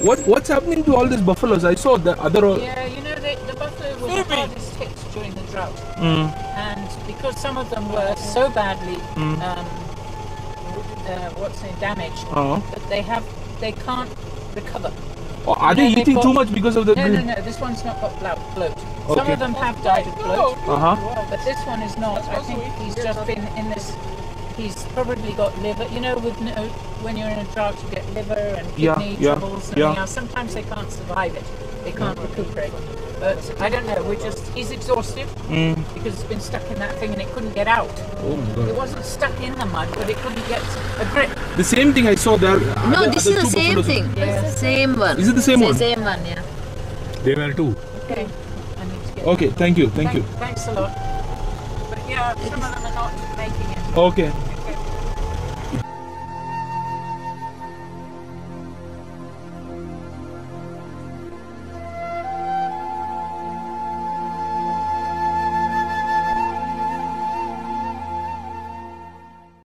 What's happening to all these buffaloes? I saw the other. Yeah, you know, the buffalo was the hardest hit during the drought. And because some of them were so badly damaged that they can't recover. Oh, are they eating too much because of the... No, this one's not got bloat. Some of them have died of bloat, but this one is not. I think he's just been in this... He's probably got liver. You know, when you're in a drought, you get liver and kidney troubles and everything else. Sometimes they can't survive it. They can't recuperate. But I don't know. He's exhausted because it's been stuck in that thing and it couldn't get out. Oh my God. It wasn't stuck in the mud, but it couldn't get a grip. The same thing I saw there. No, this is the same thing. Yeah. Same one. Is it the same one? Same one, yeah. They were too. Okay. I need to get okay, thank you. Thanks a lot. But yeah, some of them are not making it. Okay.